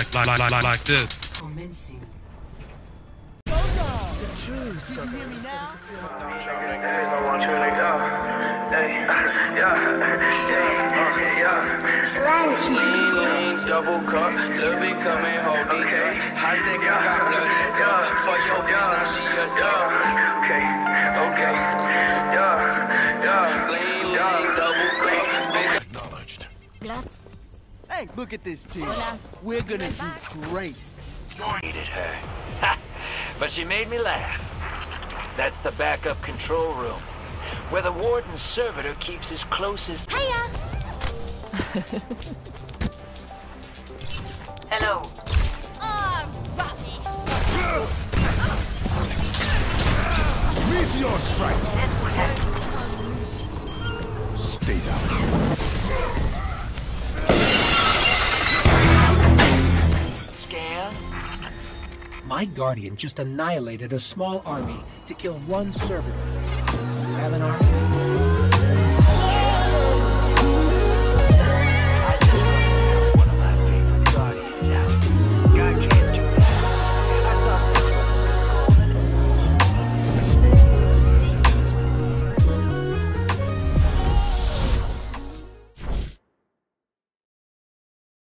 like this. Commencing. Double cup, love it coming home. Okay, I take I got blood for your bitch, now she a dog. Okay, lean, double cup. Acknowledged. Hey, look at this team. We're gonna do great. Hated her. Ha! But she made me laugh. That's the backup control room, where the warden's servitor keeps his closest... Hiya! Hello. Oh, rubbish. Meteor strike! Stay down. Scan? My guardian just annihilated a small army to kill one servitor. You have an army?